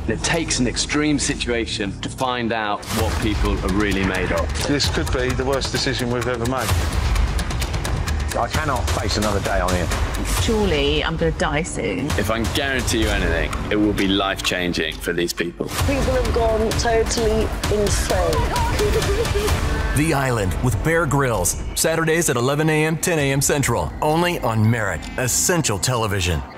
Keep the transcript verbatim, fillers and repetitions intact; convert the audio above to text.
And it takes an extreme situation to find out what people are really made of. This could be the worst decision we've ever made. I cannot face another day on here. Surely I'm going to die soon. If I can guarantee you anything, it will be life-changing for these people. People have gone totally insane. The Island with Bear Grylls. Saturdays at eleven a m, ten a m Central. Only on Merit. Essential Television.